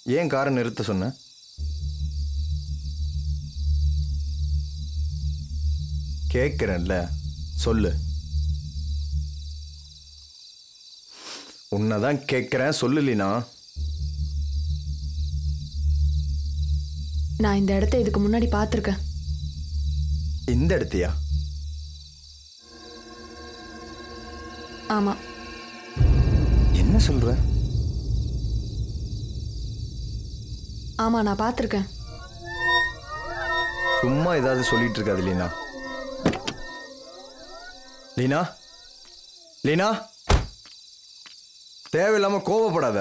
ஏன் காரை நிறுத்த சொன்ன? கேட்குறேன்ல, சொல்லு. உன்னதான் கேட்குறேன், சொல்லு லீனா. நான் இந்த இடத்த இதுக்கு முன்னாடி பார்த்துருக்கேன். இந்த இடத்தையா? ஆமா. என்ன சொல்ற? ஆமா, நான் பார்த்துருக்கேன். சும்மா ஏதாவது சொல்லிட்டு இருக்காது லீனா. லீனா, லீனா, தேவையில்லாம கோபப்படாத.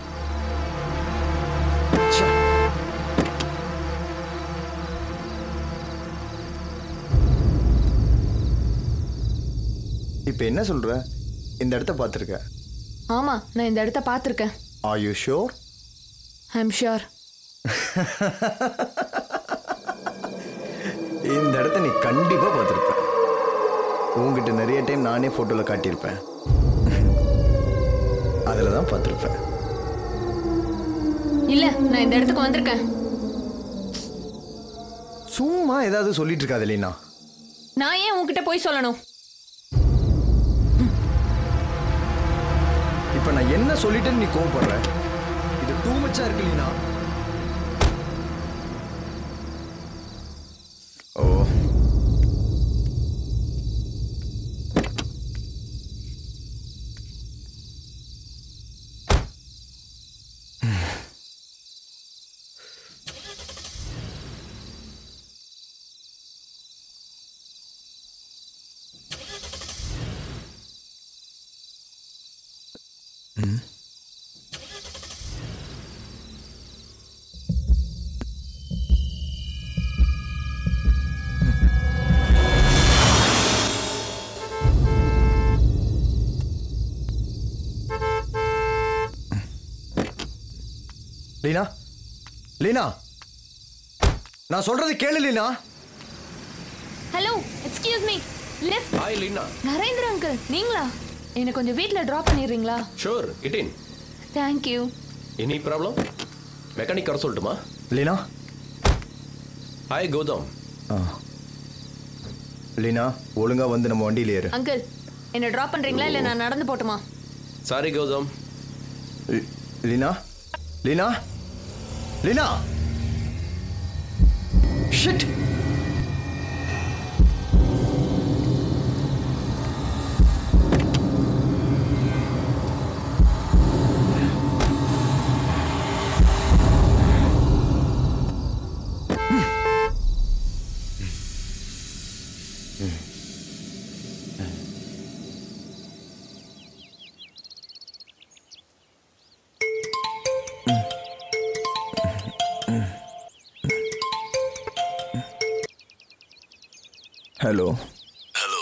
இப்ப என்ன சொல்ற? இந்த இடத்த பார்த்திருக்க? ஆமா, நான் இந்த இடத்த பார்த்துருக்கேன். Are you sure? I'm sure. இந்த இடத்த நீ கண்டிப்பா பார்த்திருப்ப. உங்ககிட்ட நிறைய டைம் நானே போட்டோல காட்டியிருப்பேன். அதில் தான் பார்த்துருப்பேன். இல்ல, நான் இந்த இடத்துக்கு வந்திருக்கேன். சும்மா ஏதாவது சொல்லிட்டு இருக்காது லீனா. நான் ஏன் உன்கிட்ட போய் சொல்லணும்? இப்ப நான் என்ன சொல்லிட்டேன்னு நீ கோவப்படுற? இது டூ மச்சா இருக்கு லீனா. ஓ, லீனா, லீனா, நான் சொல்றது கேளு Leena. Hello, excuse me. Left. Hi Leena. Narendra uncle, நீங்களா? என்னை கொஞ்சம் வீட்டில் ட்ராப் பண்ணிடுறீங்களா? ஷூர், இட்டின். தேங்க்யூ. Any problem? மெக்கானிக் வர சொல்லட்டுமா? லீனா. ஹாய் கௌதம். லீனா, ஒழுங்கா வந்து நம்ம வண்டியில் ஏறு. அங்கிள், என்னை ட்ராப் பண்ணுறீங்களா இல்லை நான் நடந்து போட்டுமா? Sorry Gautham. Leena, Leena, Leena. Shit. Hello. Hello.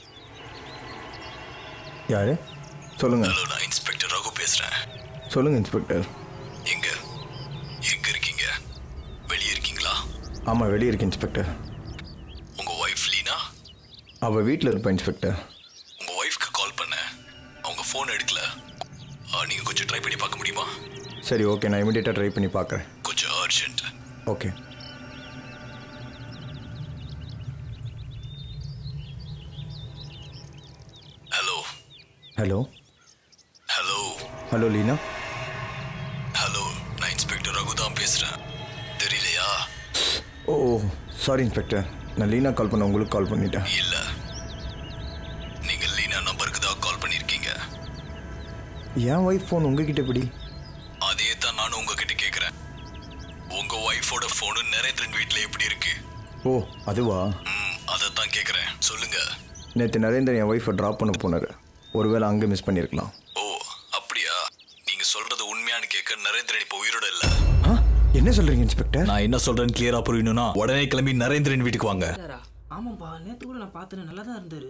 யாரு? சொல்லுங்க. ஹலோ, நான் இன்ஸ்பெக்டர் ரகு பேசுறேன். சொல்லுங்க இன்ஸ்பெக்டர். எங்க எங்க இருக்கீங்க? வெளியே இருக்கீங்களா? ஆமா, வெளியே இருக்கு இன்ஸ்பெக்டர். உங்க ஒய்ஃப் லீனா? அவ வீட்டில் இருப்பா இன்ஸ்பெக்டர். உங்க ஒய்ஃப்க்கு கால் பண்ணேன், அவங்க ஃபோன் எடுக்கல. நீங்க கொஞ்சம் ட்ரை பண்ணி பார்க்க முடியுமா? சரி, ஓகே, நான் இமிடியேட்டாக ட்ரை பண்ணி பார்க்குறேன். கொஞ்சம் urgent. Okay. Hello. Hello. Hello. Hello Leena. Hello, நான் இன்ஸ்பெக்டர் ரகு தான் பேசுறேன். தெரியலையா? Oh, sorry inspector. நான் லீனா கால் பண்ண உங்களுக்கு கால் பண்ணிட்டேன். இல்ல, நீங்க லீனா நம்பருக்கு தான் கால் பண்ணிருக்கீங்க. என் ஒய்ஃப் ஃபோன் உங்ககிட்ட எப்படி? அதே தான் நானும் உங்ககிட்ட கேட்குறேன். உங்க ஒய்ஃபோட ஃபோனு நரேந்திரன் வீட்டில் எப்படி இருக்கு? ஓ, அதுவா? அதை தான் கேட்குறேன், சொல்லுங்க. நேற்று நரேந்திரன் என் ஒய்ஃபை ட்ராப் பண்ண போனார். ஒருவேளை அங்கே மிஸ் பண்ணியிருக்கலாம். ஓ, அப்படியா? நீங்க சொல்றது உண்மையானு கேட்க நரேந்திரன் இப்போ உயிரோட இல்ல. என்ன சொல்றீங்க இன்ஸ்பெக்டர்? நான் என்ன சொல்றேன்னு கிளியரா புரியணும்னா உடனே கிளம்பி நரேந்திரன் வீட்டுக்கு வாங்க. ஆமாப்பா, நேற்று கூட நான் பார்த்தேன், நல்லா தான் இருந்தாரு.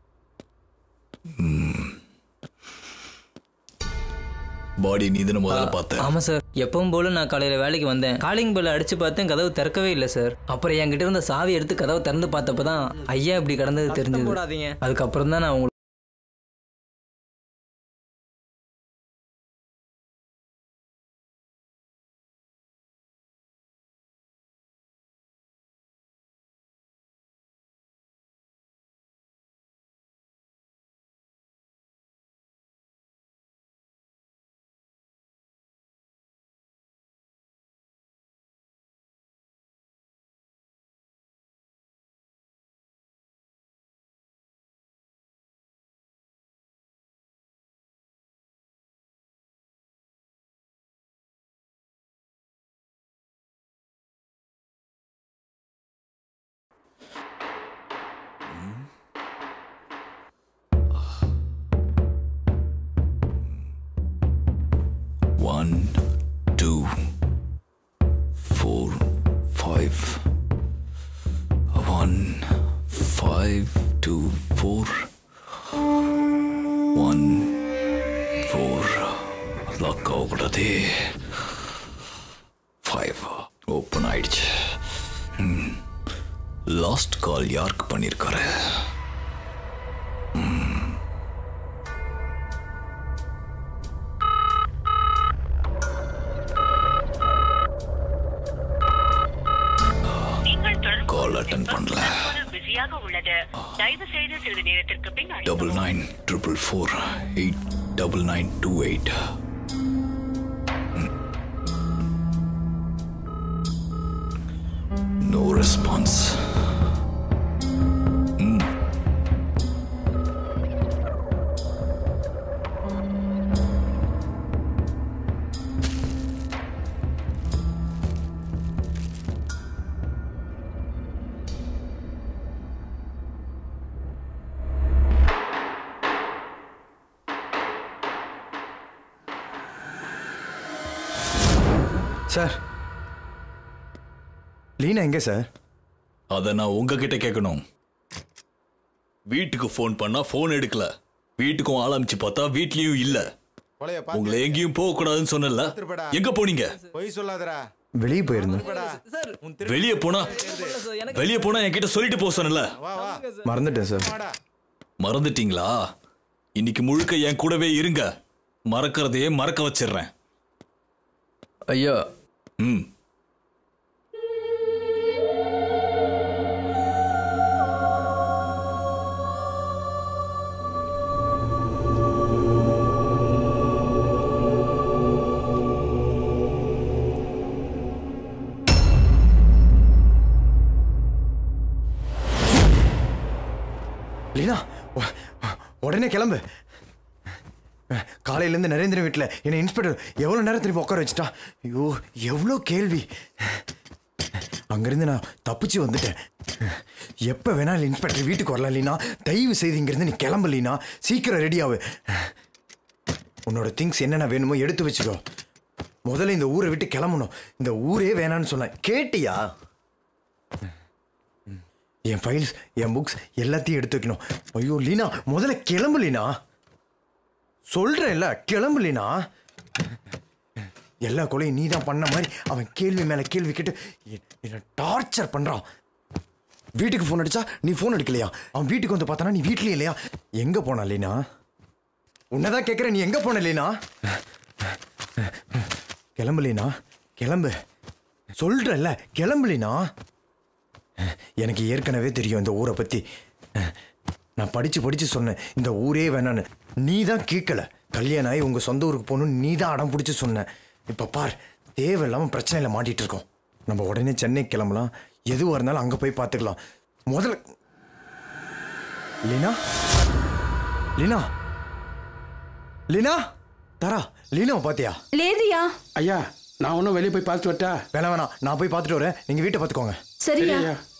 பாடி நீ முதல்ல பார்த்தேன். ஆமாம் சார், எப்பவும் போல நான் காலையில் வேலைக்கு வந்தேன். காலிங் பெல் அடிச்சு பார்த்தேன், கதவு திறக்கவே இல்லை சார். அப்புறம் என்கிட்ட இருந்த சாவி எடுத்து கதவை திறந்து பார்த்தப்ப தான் ஐயா இப்படி கடந்தது தெரிஞ்சது. அதுக்கப்புறம் தான் நான் உங்களுக்கு 1 2 4 5 1 5 2 4 1 4 லாக் ஆகக்கூடாது 5 ஓப்பன் ஆயிடுச்சு லாஸ்ட் கால் யாருக்கு பண்ணியிருக்காரு கால் அட்டன் பண்ணல பிஸியாக உள்ளது தயவு செய்து சிறிது நேரத்திற்கு பின் 9944489928 No response. சார் லீனா எங்க சார்? அதை நான் உங்ககிட்ட கேட்கணும். வீட்டுக்கு ஃபோன் பண்ணா ஃபோன் எடுக்கல, வீட்டுக்கும் ஆரம்பிச்சு பார்த்தா வீட்லயும் இல்ல. உங்களை எங்கேயும் போக கூடாதுன்னு சொன்னல, எங்க போனீங்க? போய் சொல்லாதடா. வெளியே போயிருந்தேன். வெளியே போனா என்கிட்ட சொல்லிட்டு போக சொன்னல. மறந்துட்டேன் சார். மறந்துட்டீங்களா? இன்னைக்கு முழுக்க என் கூடவே இருங்க, மறக்கிறதையே மறக்க வச்சிடுறேன். ஐயா. லீனா உடனே கிளம்பு. காலையிலேருந்து நரேந்திரன் வீட்டில் என்னை இன்ஸ்பெக்டர் எவ்வளோ நேரம் திரும்பி உட்கார வச்சுட்டா. ஐயோ எவ்வளோ கேள்வி. அங்கேருந்து நான் தப்பிச்சு வந்துட்டேன். எப்போ வேணாலும் இன்ஸ்பெக்டர் வீட்டுக்கு வரலாம் லீனா. தயவு செய்து இங்கேருந்து நீ கிளம்பு லீனா. சீக்கிரம் ரெடியாகு. உன்னோட திங்ஸ் என்னென்ன வேணுமோ எடுத்து வச்சுக்கோ. முதல்ல இந்த ஊரை விட்டு கிளம்பணும். இந்த ஊரே வேணான்னு சொன்னேன், கேட்டியா? என் ஃபைல்ஸ், என் புக்ஸ் எல்லாத்தையும் எடுத்து வைக்கணும். ஐயோ லீனா முதல்ல கிளம்பு லீனா. சொல்றேன்ல கிளம்பு லீனா. எல்லா கொலையும் நீ தான் பண்ண மாதிரி அவன் கேள்வி மேல கேள்வி கேட்டு என்ன டார்ச்சர் பண்றான். வீட்டுக்கு ஃபோன் அடிச்சா நீ ஃபோன் எடுக்கலையா? அவன் வீட்டுக்கு வந்து பார்த்தானா நீ வீட்லயே இல்லையா? எங்க போனா லீனா? உன்னதான் கேட்குறேன், நீ எங்க போன லீனா? கிளம்பு லீனா, கிளம்பு. சொல்றேன்ல கிளம்பு லீனா. எனக்கு ஏற்கனவே தெரியும் இந்த ஊரை பத்தி. நான் படிச்சு சொன்னேன் இந்த ஊரே வேணான்னு. நீ தான் கேட்கல. கல்யாணம் ஆகி உங்க சொந்த ஊருக்கு போகணும்னு நீ தான் அடம் பிடிச்சி சொன்ன. இப்ப பார், தேவையில்லாம பிரச்சனையில மாட்டிட்டு இருக்கோம். நம்ம உடனே சென்னை கிளம்பலாம். எதுவாக இருந்தாலும் அங்க போய் பார்த்துக்கலாம். முதல்ல லீனா, லீனா, லீனா, தரா, லீனாவை பாத்தியா? லேதியா? ஐயா நான் ஒன்றும் வெளியே போய் பார்த்துட்டு வரட்டா? வேணாம், நான் போய் பார்த்துட்டு வரேன். நீங்க வீட்டை பார்த்துக்கோங்க. சரியா?